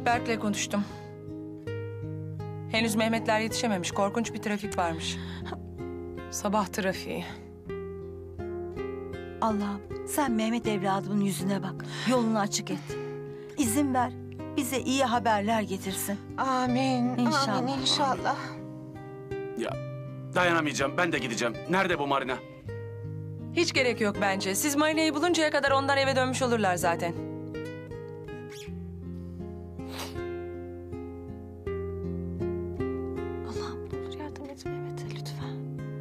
Berk'le konuştum. Henüz Mehmetler yetişememiş. Korkunç bir trafik varmış. Sabah trafiği. Allah'ım sen Mehmet evladımın yüzüne bak. Yolunu açık et. İzin ver. Bize iyi haberler getirsin. Amin. İnşallah. Amin inşallah. Ya dayanamayacağım. Ben de gideceğim. Nerede bu Marina? Hiç gerek yok bence. Siz Marina'yı buluncaya kadar onlar eve dönmüş olurlar zaten. Allah'ım ne olur yardım et Mehmet'e lütfen.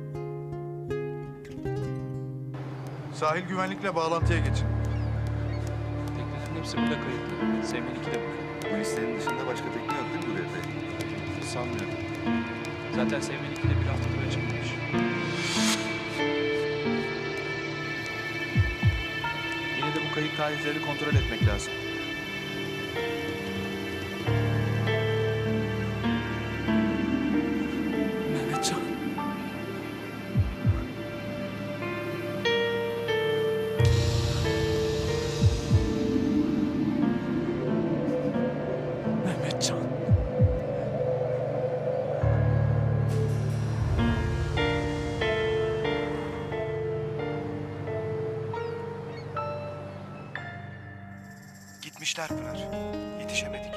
Sahil güvenlikle bağlantıya geçin. Teknelerin hepsi burada kayıtlı. Sevmen 2 de bu. Bu listenin dışında başka tekne yok değil mi buraya? Sanmıyorum. Zaten Sevmen 2 de bir haftadır açılmamış. Yine de bu kayıt tarihlerini kontrol etmek lazım. Mehmetcan. Mehmetcan. Gitmişler Pınar. Yetişemedik.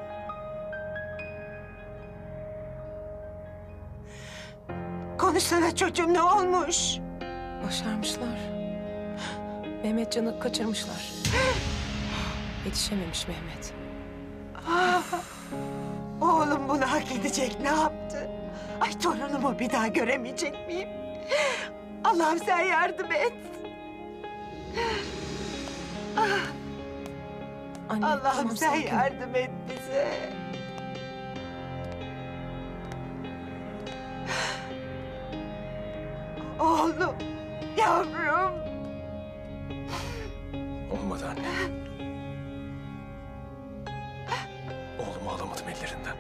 Konuşsana çocuğum, ne olmuş? Başarmışlar. Mehmetcan'ı kaçırmışlar. Yetişememiş Mehmet. Oğlum bunu hak edecek, ne yaptı? Ay torunumu bir daha göremeyecek miyim? Allah'ım sen yardım et. Anne, Allah'ım tamam, sen sakin ol. yardım et bize. Oğlum, yavrum. Olmadı anne. Oğlumu alamadım ellerinden.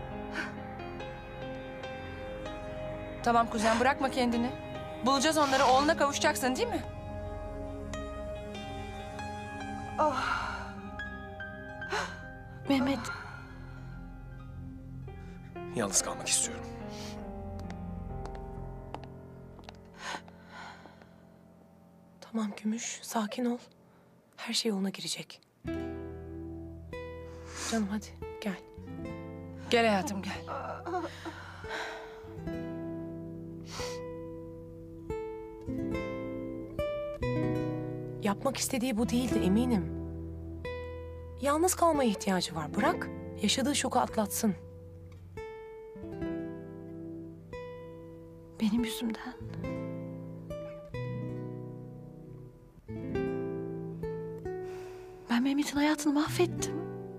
Tamam kuzen bırakma kendini. Bulacağız onları. Oğluna kavuşacaksın değil mi? Mehmet Yalnız kalmak istiyorum. Tamam Gümüş, sakin ol. Her şey yoluna girecek. Canım hadi gel. Gel hayatım gel. Yapmak istediği bu değildi eminim. Yalnız kalmaya ihtiyacı var. Bırak, yaşadığı şoku atlatsın. benim yüzümden. Ben Mehmet'in hayatını mahvettim.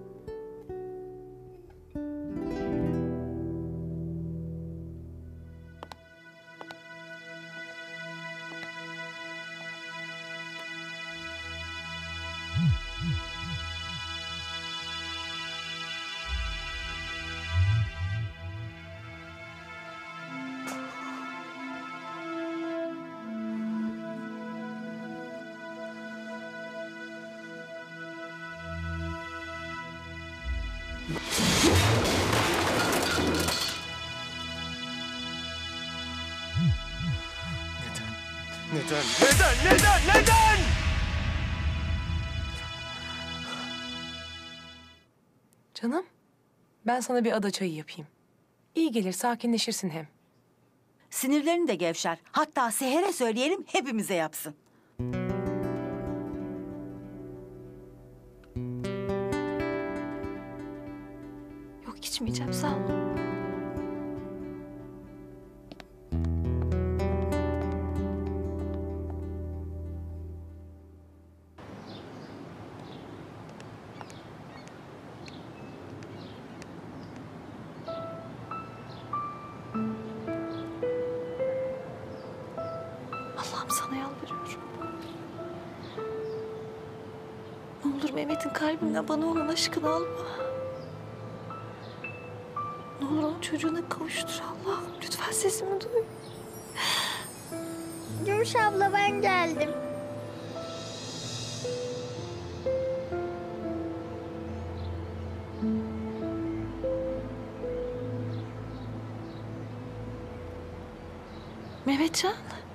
Neden? Canım, ben sana bir ada çayı yapayım. İyi gelir, sakinleşirsin hem. Sinirlerini de gevşer. Hatta Seher'e söyleyelim hepimize yapsın. Yok içmeyeceğim sağ ol. Allah'ım sana yalvarıyorum. Ne olur Mehmet'in kalbinden bana olan aşkını alma. Ne olur onun çocuğuna kavuştur Allah'ım. Lütfen sesimi duy. Gümüş abla ben geldim. Mehmetcan.